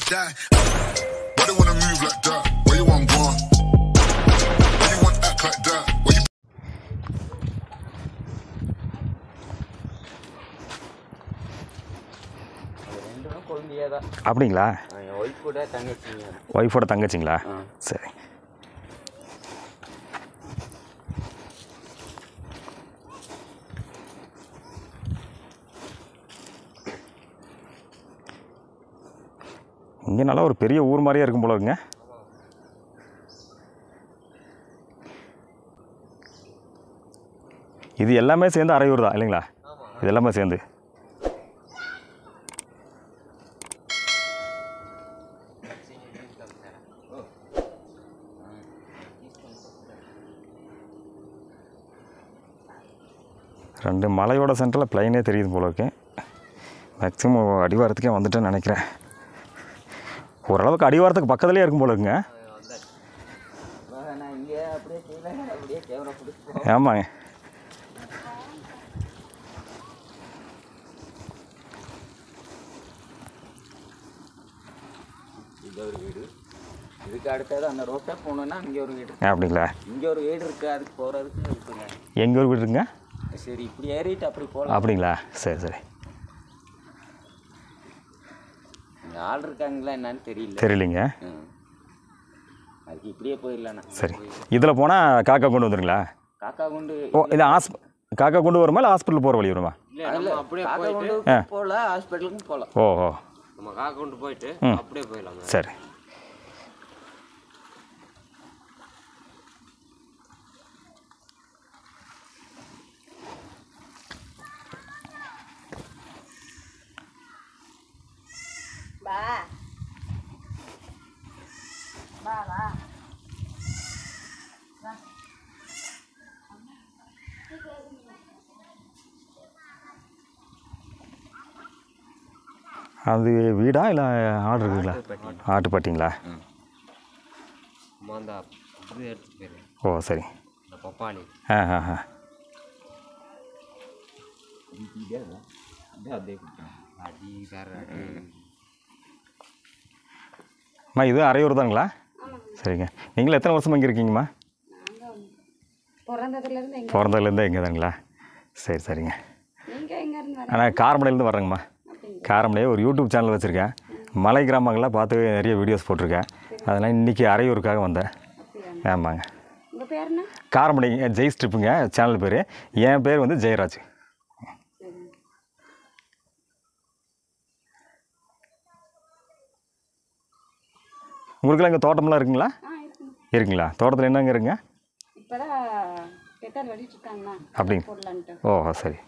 die. Why they wanna move like that? Where you want gone? Why you want act like that? Where you அப்படிங்களா? ஒய்ஃபோட தங்கச்சிங்களா? சரி. இங்கே நல்லா ஒரு பெரிய ஊர் மாதிரியே இருக்கும் போல இருக்குங்க. இது எல்லாமே சேர்ந்து அரையூர் தான் இல்லைங்களா? இது எல்லாமே சேர்ந்து ரெண்டு மலையோட சென்டரில் பிளைனே தெரியுது போல இருக்கு. மேக்ஸிமம் அடிவாரத்துக்கே வந்துட்டேன்னு நினைக்கிறேன். ஓரளவுக்கு அடிவாரத்துக்கு பக்கத்துலேயே இருக்கும் போல இருக்குங்க. ஆமாங்க. இதுக்கு அடுத்தது அந்த ரோட்டை போனோன்னா அங்கே ஒரு வீடு. அப்படிங்களா? இங்கே ஒரு வீடு இருக்குது, அதுக்கு போகிறதுக்கு இருக்குங்க. எங்கே ஒரு வீடு இருக்குங்க? சரி, இப்படி ஏறிட்டு அப்படி போகலாம். அப்படிங்களா? சரி சரி. இங்கே ஆள் இருக்காங்களா என்னன்னு தெரியலைங்க. அதுக்கு இப்படியே போயிடலாண்ணா. சரி. இதில் போனால் காக்கா கொண்டு வந்துடுங்களா? காக்கா கொண்டு இது காக்கா கொண்டு வருமா இல்லை ஹாஸ்பிட்டல் போகிற வழி வருமா? அப்படியே காக்கா கொண்டு போகலாம், ஹாஸ்பிட்டலுக்கும் போகலாம். ஓஹோ. நம்ம காக்கா கொண்டு போயிட்டு அப்படியே போயிடலாம். சரி. அது வீடா இல்லை ஆடு இருக்குங்களா? ஆட்டுப்பட்டிங்களா? ஓ சரி. பப்பாளி. அம்மா இது அரையூர் தானுங்களா? சரிங்க. நீங்களும் எத்தனை வருஷமாக இங்கே இருக்கீங்கம்மா? பிறந்ததுலேருந்தே இங்கே தானுங்களா? சரி சரிங்க. ஆனால் காரமடையிலேருந்து வர்றேங்கம்மா. காரமடையே ஒரு யூடியூப் சேனல் வச்சுருக்கேன். மலை கிராமங்கள்லாம் பார்த்து நிறைய வீடியோஸ் போட்டிருக்கேன். அதனால் இன்றைக்கி அரையூருக்காக வந்தேன். ஆமாங்க. காரமடைங்க ஜெய் ஸ்ட்ரிப்புங்க சேனல் பேர். என் பேர் வந்து ஜெயராஜ். உங்களுக்குலாம் இங்கே தோட்டமெல்லாம் இருக்குங்களா? இருக்குங்களா? தோட்டத்தில் என்னங்க இருக்குங்க? அப்படிங்க. ஓஹோ சரி.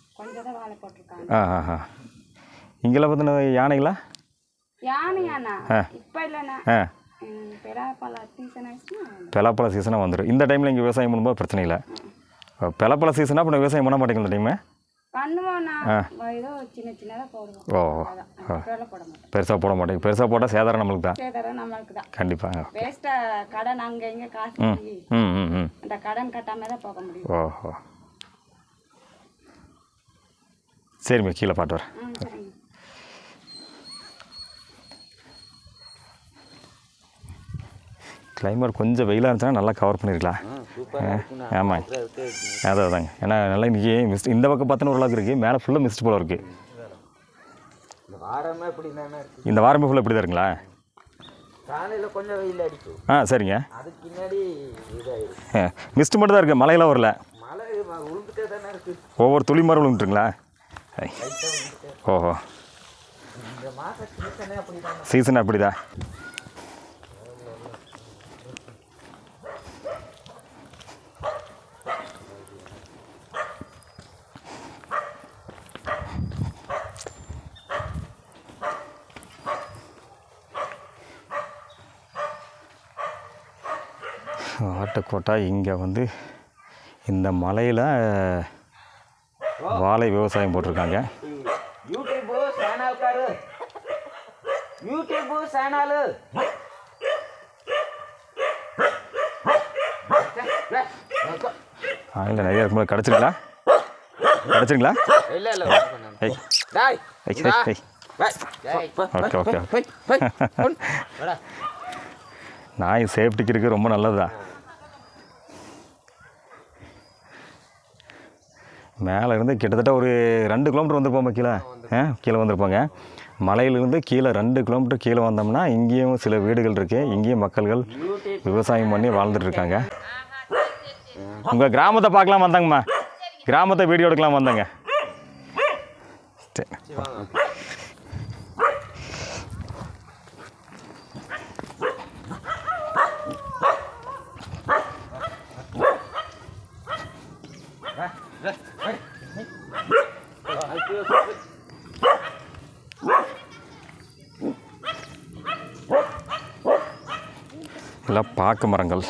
இங்கெல்லாம் பார்த்தீங்கன்னா யானைங்களா? பலாப்பழ சீசனாக வந்துடும். இந்த டைமில் இங்கே விவசாயம் பண்ணும்போது பிரச்சனை இல்லை. பலாப்பழ சீசனாக அப்போ விவசாயம் பண்ண மாட்டேங்க இந்த டைமு? ஓ பெருசாக போட மாட்டேங்க. பெருசாக போட்டால் சேதாரம் நம்மளுக்கு தான். கண்டிப்பாக. ஓஹோ சரிம்மா, கீழே பாட்டு வரேன். கிளைமேட் கொஞ்சம் வெயிலாக இருந்துச்சுன்னா நல்லா கவர் பண்ணியிருக்கலாம். ஆமாங்க. அதாங்க. ஏன்னா நல்லா இன்றைக்கி மிஸ்ட் இந்த பக்கம் பார்த்தோன்னு ஓரளவுக்கு இருக்குது. மேலே ஃபுல்லாக மிஸ்ட் போல இருக்குது. இந்த வாரமே ஃபுல்லாக இப்படி தான் இருக்குங்களா? கொஞ்சம் வெயில் அடிக்கும். சரிங்க. அதுக்கு பின்னாடி மிஸ்ட் மட்டும் தான் இருக்குது, மழையெல்லாம் வரல. மழை உளுந்துட்டே தானே இருக்குது. ஒவ்வொரு துளி மாதிரி விழுந்துட்டுங்களா? ஓஹோ சீசன் அப்படிதான். ஆட்டுக்கோட்டா இங்கே வந்து இந்த மலையில் வாழை விவசாயம் போட்டிருக்காங்க. ஆயில் நிறைய இருக்கும்போது கிடச்சிருங்களா? இல்லை ஓகே ஓகே நாய் சேஃப்டிக்கு இருக்குது ரொம்ப நல்லதுதான். மேலே இருந்து கிட்டத்தட்ட ஒரு 2 கிலோமீட்டர் வந்திருப்போம் கீழே. கீழே வந்திருப்பாங்க. மலையிலிருந்து கீழே 2 கிலோமீட்டர் கீழே வந்தோம்னா இங்கேயும் சில வீடுகள் இருக்குது. இங்கேயும் மக்கள்கள் விவசாயம் பண்ணி வாழ்ந்துட்டு இருக்காங்க. உங்கள் கிராமத்தை பார்க்கலாம் வந்தாங்கம்மா. கிராமத்தை வீடியோ எடுக்கலாம் வந்தாங்க. சரி எல்லாம் பாக்கு மரங்கள்.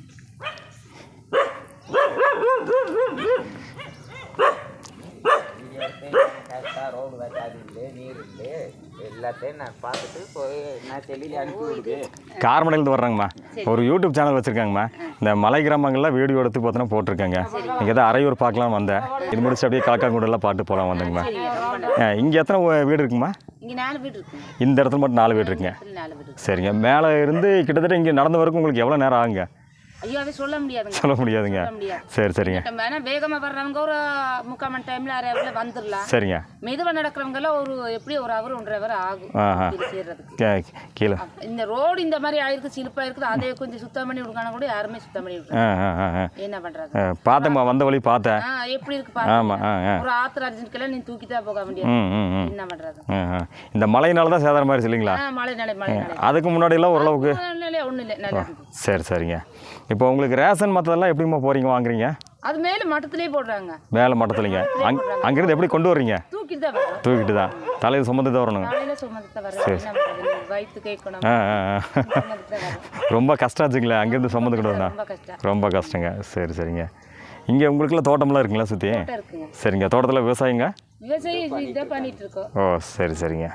ரோடு வச்சாது இல்லை, நீர் இல்லை, எல்லாத்தையும் நான் பார்த்துட்டு போய் நான் செல்லியில் அனுப்பி விடுது. கார்மடையிலேருந்து வர்றாங்கம்மா. ஒரு யூடியூப் சேனல் வச்சுருக்காங்கம்மா. இந்த மலை கிராமங்களில் வீடியோ எடுத்து பார்த்தோன்னா போட்டிருக்காங்க. இங்கே தான் அரையூர் பார்க்கலாம் வந்தேன். இது முடிச்சு அப்படியே காக்காங்கூடெல்லாம் பாட்டு போகலாம் வந்தேங்கம்மா. இங்கே எத்தனை வீடு இருக்குமா? இந்த இடத்துல மட்டும் 4 வீடு இருக்குங்க. சரிங்க. மேலே இருந்து கிட்டத்தட்ட இங்கே நடந்து வரக்கும் உங்களுக்கு எவ்வளோ நேரம் ஆகுங்க? ஐயோ அது சொல்ல முடியாதுங்க. சரி சரிங்க. வேகமாக வர்றவங்க ஒரு 3/4 மணி டைமில் அரை வந்துடலாம். சரிங்க. மெதுவாக நடக்கிறவங்க எல்லாம் எப்படி ஒரு ஹவர் 1.5 ஹவர் ஆகும் சேர்றதுக்கு. கீழே இந்த ரோடு இந்த மாதிரி ஆயிருக்கு, சிலிப்பாக இருக்குது. அதை கொஞ்சம் சுத்தம் பண்ணி விடுக்கான கூட யாருமே சுத்தம் பண்ணி விடுறாங்க. என்ன பண்ணுறாங்க? பார்த்தேம்மா, வந்த வழி பார்த்தேன். எப்படி இருக்கு பாருங்க. ஒரு ஆத்திர அர்ஜென்ட்கெல்லாம் நீ தூக்கி தான் போக முடியாது. என்ன பண்ணுறாங்க? இந்த மழையினால தான் சேதாரம் மாதிரி இல்லைங்களா? மழை அதுக்கு முன்னாடி எல்லாம் ஓரளவுக்கு ஒன்றும் இல்லை, நல்லா. சரி சரிங்க. இப்போ உங்களுக்கு ரேஷன் மற்றதெல்லாம் எப்படிமா போகிறீங்க வாங்குறீங்க? அது மேலே மட்டத்திலே போடுறாங்க. மேலே மட்டத்துலைங்க. அங்கேருந்து எப்படி கொண்டு வர்றீங்க? தூக்கிட்டு தான் தலையில் சுமந்து தான் வரணுங்க. ரொம்ப கஷ்டம் ஆச்சுங்களா அங்கேருந்து சுமந்து கொண்டு வரணும்? ரொம்ப கஷ்டங்க. சரி சரிங்க. இங்கே உங்களுக்குலாம் தோட்டம்லாம் இருக்குங்களா சுற்றி? சரிங்க. தோட்டத்தில் விவசாயிங்க? ஓ சரி சரிங்க.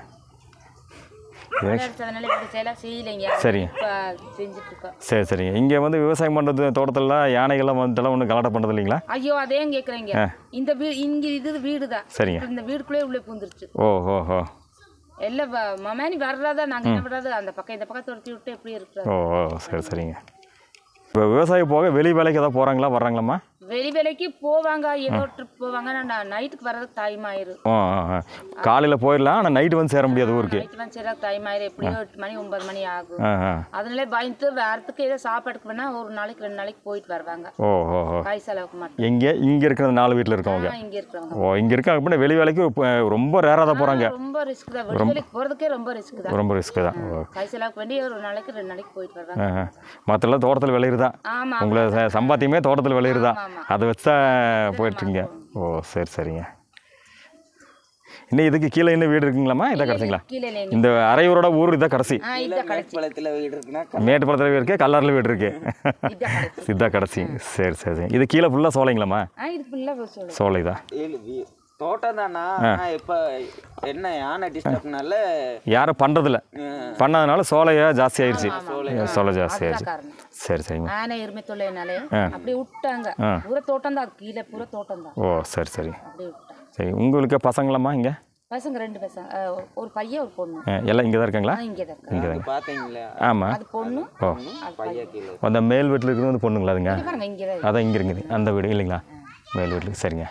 சரிங்க. சரி சரிங்க. இங்கே வந்து விவசாயம் பண்ணுறது தோட்டத்தில் யானைகள்லாம் வந்துட்டுலாம் ஒன்றும் கலாட்டம் பண்ணுறது இல்லைங்களா? ஐயோ அதே கேட்குறீங்க. இந்த இங்கே இது வீடு தான். சரிங்க. இந்த வீடுக்குள்ளே உள்ளே பூந்துருச்சு. ஓஹோ. எல்லாம் மமானி வர்றதா நாங்கள் என்ன பண்ணுறது, அந்த பக்கம் இந்த பக்கம் துரத்தி விட்டு எப்படி இருக்கிறோம். ஓ சரி சரிங்க. இப்போ விவசாயம் போக வெளி வேலைக்கு ஏதாவது போகிறாங்களா வர்றாங்களாம்மா? வெளி வேலைக்கு போவாங்க, ஏதோ ட்ரிப் போவாங்க. நான் நைட்டுக்கு வர்றதுக்கு டைம் ஆயிரும். காலையில் போயிடலாம், ஆனால் நைட்டு வந்து சேர முடியாது ஊருக்கு. நைட்டு வந்து சேர டைம் ஆயிரும். எப்படியும் 8 மணி 9 மணி ஆகும். அதனால பயந்து வேறதுக்கு ஏதோ சாப்பாடுக்கு வேணா ஒரு நாளைக்கு 2 நாளைக்கு போயிட்டு வருவாங்க. கை செலவுக்கு மட்டும். இங்கே இருக்கிற 4 வீட்டில் இருக்கவங்க? இங்கே இருக்கிறவங்க. இங்கே இருக்காங்க. அப்படின்னா வெளி வேலைக்கு ரொம்ப ரேராக தான் போகிறாங்க. ரொம்ப ரிஸ்க் தான். வெளி வேலைக்கு போகிறதுக்கே ரொம்ப ரிஸ்க் தான். ரொம்ப ரிஸ்க் தான். கை செலவுக்கு வேண்டி ஒரு நாளைக்கு 2 நாளைக்கு போயிட்டு வருவாங்க. மற்றெல்லாம் தோட்டத்தில் விளையுறதா? உங்களை சம்பாத்தியமே தோட்டத்தில் விளையுறதா? அதை வச்சு தான் போயிட்டுருங்க. ஓ சரி சரிங்க. இன்னும் இதுக்கு கீழே இன்னும் வீடு இருக்குங்களாம்மா? இதான் கடைசிங்களா? இந்த அரையூரோட ஊர் இதான் கடைசி? மேட்டுப்பாளையத்தில் வீடு இருக்குன்னா மேட்டுப்பாளையத்தில் இருக்கு, கல்லாரில் வீடு இருக்கு. இதான் கடைசி. சரி சரி. இது கீழே ஃபுல்லாக சோலைங்களாம்மா? சோலை தான். தோட்டம் தானா? இப்போ என்ன யானை டிஸ்டர்ப்னால யாரும் பண்ணுறதில்ல. பண்ணதுனால சோலையா ஜாஸ்தி ஆயிடுச்சு. சோலை ஜாஸ்தி ஆயிடுச்சு. சரி சரிங்க. ஆனை எருமை தொல்லைனாலே அப்படியே விட்டாங்க. பூரா தோட்டம் தான், கீழே பூரா தோட்டம் தான். ஓ சரி சரி சரி. உங்களுக்கு பசங்களாம்மா? இங்கே பசங்க 2 பசங்க, ஒரு பையன் ஒரு பொண்ணு. எல்லாம் இங்கே தான் இருக்காங்களா? இங்கே தான் இங்கே தாங்க. பார்த்தீங்களா? ஆமாம். அது பொண்ணு. ஓ அந்த மேல் வீட்டில் இருக்கிறது வந்து பொண்ணுங்களா? அதுங்க இங்கே தான். அதான் இங்கே இருக்குது அந்த வீடு இல்லைங்களா? மேல் வீட்டில். சரிங்க.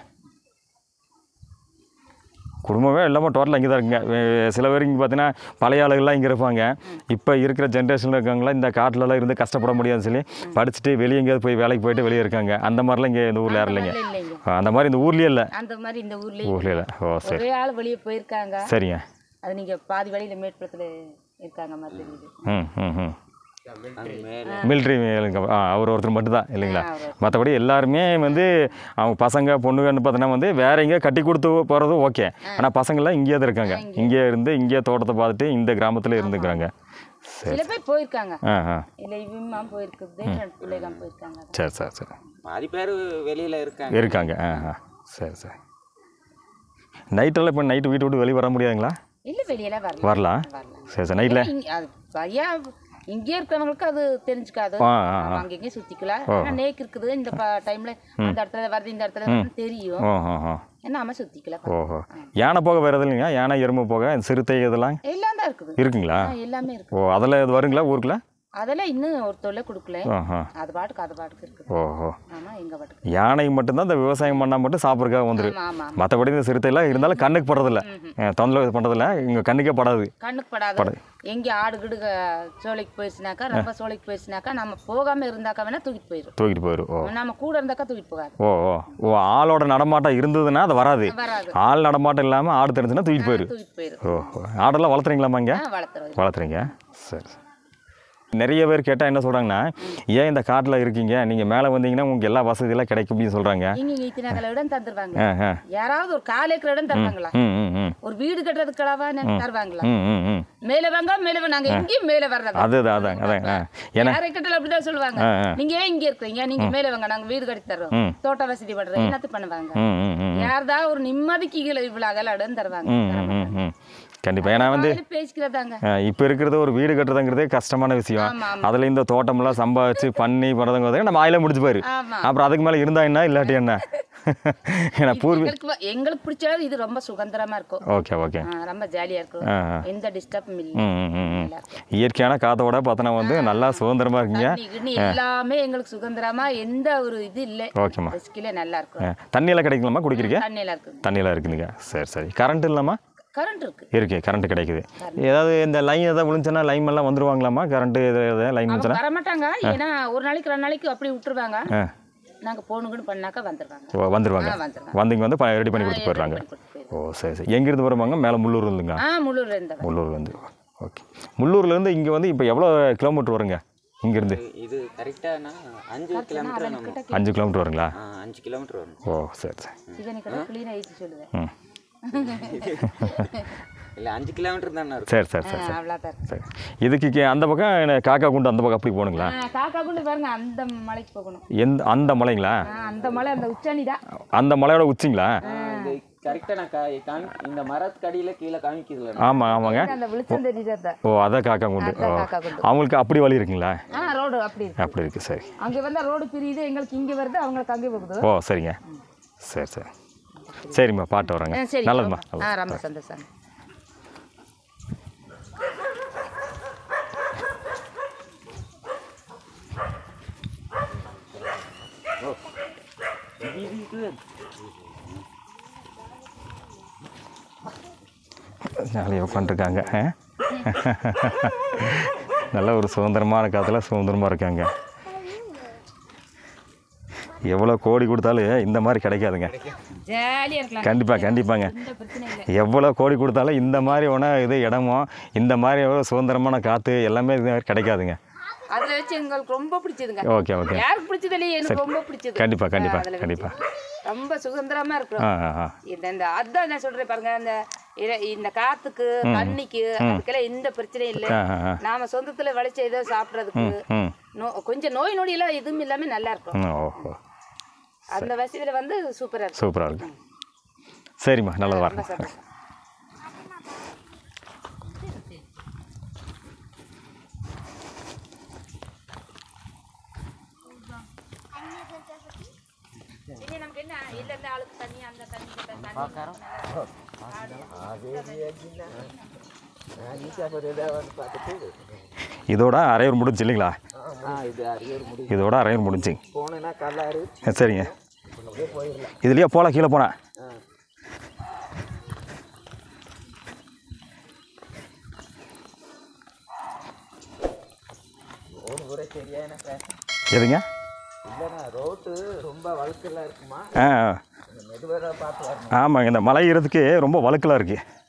குடும்பமே எல்லாமே டோட்டலாக இங்கே தான் இருக்குங்க. சில பேர் இங்கே பார்த்தீங்கன்னா பழைய ஆளுகள்லாம் இங்கே இருப்பாங்க. இப்போ இருக்கிற ஜென்ரேஷனில் இருக்காங்களா இந்த காட்டிலலாம் இருந்து கஷ்டப்பட முடியாதுன்னு சொல்லி படிச்சுட்டு வெளியே எங்கேயாவது போய் வேலைக்கு போயிட்டு வெளியே இருக்காங்க. அந்த மாதிரிலாம் இங்கே இந்த ஊரில் யாரும் இல்லைங்க. அந்த மாதிரி இந்த ஊர்லேயே இல்லை. அந்த மாதிரி இந்த ஊர்லேயே இல்லை. ஓ சரி. ஒரே ஆள் வெளியே போயிருக்காங்க. சரிங்க. அது நீங்கள் பாதி வழியில் மேற்புறத்தில் இருக்காங்க மாதிரி தெரியுது. மிலிட்ரி அவர் ஒருத்தர் மட்டும்தான் இல்லைங்களா? மற்றபடி எல்லாருமே வந்து அவங்க பசங்க பொண்ணுங்கன்னு பார்த்தோன்னா வந்து வேற எங்கேயோ கட்டி கொடுத்து போகிறதும் ஓகே. ஆனால் பசங்கள்லாம் இங்கேயே தான் இருக்காங்க. இங்கே இருந்து இங்கேயே தோட்டத்தை பார்த்துட்டு இந்த கிராமத்தில் இருந்துக்கிறாங்க. சில பேர் போயிருக்காங்க. இல்லை இவங்க போயிருக்குது, பிள்ளைங்க போயிருக்காங்க. சரி சரி சரி. பாதி பேர் வெளியில் இருக்காங்க. சரி சரி. நைட்டெல்லாம் இப்போ வீட்டை விட்டு வெளியே வர முடியாதுங்களா? இல்லை வெளியெல்லாம் வரலாம். சரி சரி. நைட்டில் இங்கே இருக்கிறவங்களுக்கு அது தெரிஞ்சுக்காது, அங்கேயும் சுத்திக்கலாம். ஆனா நேக்கு இருக்குது இந்த டைம்ல அந்த இடத்துல வருது இந்த இடத்துல தெரியும், நம்ம சுத்திக்கலாம். ஓஹோ, யானை போக வேறு எதுவும் இல்லைங்க? யானை எறும்பு போக சிறுத்தை இதெல்லாம் எல்லாம் தான் இருக்குது. இருக்குங்களா? எல்லாமே இருக்கு. ஓ, அதில் இது வருங்களா ஊருக்குள்ள? அதெல்லாம் இன்னும் ஒரு தொல்லை கொடுக்கல, அது பாட்டுக்கு இருக்கு. ஓஹோ, ஆமா, எங்க பாட்டுக்கு யானை மட்டும்தான் இந்த விவசாயம் பண்ணால் மட்டும் சாப்பிட்றதுக்காக வந்துடும். மற்றபடி இந்த சிறுத்தைலாம் இருந்தாலும் கண்ணுக்கு படுறதில்ல, தொந்தரவு பண்ணுறதில்ல, இங்கே கண்ணுக்கே படாது. கண்ணுக்கு படாது. எங்கே ஆடு கிடு சோலைக்கு போயிடுச்சுனாக்கா, ரொம்ப சோலைக்கு போயிடுச்சுனாக்கா நம்ம போகாமல் இருந்தாக்கா வேணா தூக்கிட்டு போயிடும். நம்ம கூட இருந்தாக்கா தூக்கிட்டு போகாது. ஓ ஓ, ஆளோட நடமாட்டம் இருந்ததுன்னா அது வராது. ஆள் நடமாட்டம் இல்லாமல் ஆடு தெரிஞ்சுன்னா தூக்கிட்டு போயிடும். ஓ, ஆடெல்லாம் வளர்த்துறீங்களாமா இங்கே? வளர்த்துறீங்க. சரி. நிறைய பேர் கேட்டால் என்ன சொல்கிறாங்கன்னா, ஏன் இந்த காட்டில் இருக்கீங்க, நீங்கள் மேலே வந்தீங்கன்னா உங்களுக்கு எல்லா வசதியெல்லாம் கிடைக்கும் அப்படின்னு சொல்கிறாங்க. இடம் தந்துருவாங்க, யாராவது ஒரு கால் ஏக்கர் இடம் தருவாங்களா, ஒரு வீடு கட்டுறதுக்காக தருவாங்களா, மேலே வாங்க நாங்க எங்கேயும் மேலே வர்றது. அதுதான் அப்படிதான் சொல்லுவாங்க. நீங்க ஏன் இங்கே இருக்கிறீங்க, நீங்க மேலே வாங்க, நாங்க வீடு கட்டி தர்றோம், தோட்ட வசதி பண்றோம், என்னத்து பண்ணுவாங்க. யாரதான் ஒரு நிம்மதிக்கு இவ்வளவு அகல இடம் தருவாங்க. கண்டிப்பாக. ஏன்னா வந்து பேசிக்கிறதாங்க இப்போ இருக்கிறது ஒரு வீடு கட்டுறதுங்கிறதே கஷ்டமான விஷயம். அதில் இந்த தோட்டமெல்லாம் சம்பாதிச்சு பண்ணி பண்ணுறதுங்கிறது நம்ம ஆயில முடிச்சு போயிரு. அப்புறம் அதுக்கு மேலே இருந்தா என்ன இல்லாட்டி என்ன? ஏன்னா எங்களுக்கு பிடிச்சாலும் இது ரொம்ப சுதந்திரமா இருக்கும். ஓகே ஓகே, ரொம்ப ஜாலியா இருக்கும், எந்த டிஸ்டர்பும் இல்லை. இயற்கையான காத்தோட பார்த்தனா வந்து நல்லா சுதந்திரமா இருக்கீங்க. எல்லாமே எங்களுக்கு சுதந்திரமா, எந்த ஒரு இது இல்லை. ஓகேம்மா, நல்லா இருக்கும். தண்ணியெல்லாம் கிடைக்கலாமா குடிக்கிறீங்க? தண்ணியெல்லாம் இருக்குதுங்க. சரி. கரண்ட் இல்லாமா? கரண்ட் இருக்கு, கரண்ட் கிடைக்குது. ஏதாவது இந்த லைன் ஏதாவது விழுந்துச்சுன்னா லைன் எல்லாம் வந்துருவாங்களாமா? கரண்ட் லைன் விழுந்துச்சுன்னா வர மாட்டாங்க. ஏன்னா ஒரு நாளைக்கு 2 நாளைக்கு அப்படி விட்டுருவாங்க. நாங்கள் போகணுங்கன்னு பண்ணாக்கா வந்துருவாங்க. வந்தீங்க வந்து ரெடி பண்ணி கொடுத்து போயிடுறாங்க. ஓ சரி. எங்கேருந்து வருவாங்க? மேலே முள்ளூர் இருந்துங்க? முள்ளூர்லேருந்து. ஓகே. முள்ளூர்லேருந்து இங்கே வந்து இப்போ எவ்வளோ கிலோமீட்டர் வருங்க இங்கேருந்து? இது கரெக்டாக 5 கிலோமீட்டர். 5 கிலோமீட்டர் வருங்களா? 5 கிலோமீட்டர் வரும். ஓ சரி. இல்லை 5 கிலோமீட்டர் தானே. சரி. இதுக்கு அந்த பக்கம் காக்கா குண்டு அந்த பக்கம் அப்படி போகணுங்களா? காக்கா குண்டு பாருங்க, அந்த மலைக்கு போகணும். அந்த மலைங்களா? அந்த மலை, அந்த உச்சாணி தான். அந்த மலையோட உச்சிங்களா? கரெக்டாக இந்த மரத்துக்கு அடியில் கீழே காமிக்குதுல. ஆமாங்க. ஓ, அதான் காக்கா குண்டு. அவங்களுக்கு அப்படி வழி இருக்குங்களா? ரோடு அப்படி இருக்கு. சரி. அங்கே வந்தால் ரோடு பிரியுது, எங்களுக்கு இங்கே வருது, அவங்களுக்கு அங்கே போகுது. ஓ சரிங்க. சரிம்மா, பாட்டு வராங்க. நல்லதும்மா. ரொம்ப சந்தோஷம். ஜாலியாக உட்காந்துருக்காங்க. நல்ல ஒரு சுதந்திரமான காலத்தில் சுதந்திரமாக இருக்காங்க. எவ்வளோ கோடி கொடுத்தாலும் இந்த மாதிரி கிடைக்காதுங்க. கண்டிப்பாங்க. எவ்வளோ கோடி கொடுத்தாலும் இந்த மாதிரி இது இடமோ இந்த மாதிரி எவ்வளோ சுதந்திரமான காற்று எல்லாமே இது கிடைக்காதுங்க. அதில் வச்சு எங்களுக்கு ரொம்ப பிடிச்சதுங்க. ஓகே. யாருக்கு பிடிச்சது இல்லையே, எனக்கு ரொம்ப பிடிச்சது. கண்டிப்பாக ரொம்ப சுதந்திரமா இருக்கும். அதான் நான் சொல்றேன் பாருங்க, இந்த காத்துக்கு தண்ணிக்கு அதுக்கெல்லாம் எந்த பிரச்சனையும் இல்லை. நாம சொந்தத்துல விளைச்ச ஏதோ சாப்பிட்றதுக்கு கொஞ்சம் நோய் நொடி எல்லாம் எதுவும் இல்லாம நல்லா இருக்கும். அந்த வசதியில வந்து சூப்பரா இருக்கு. சரிம்மா, நல்லது வரணும். இதோட அரையூர் முடிஞ்சு இல்லைங்களா? இதோட அரையூர் முடிஞ்சு. சரிங்க. இதுலயே போகலாம், கீழே போனா. எதுங்க? ஆமாங்க, இந்த மலை ஏறதுக்கு ரொம்ப வழுக்கலாக இருக்குது.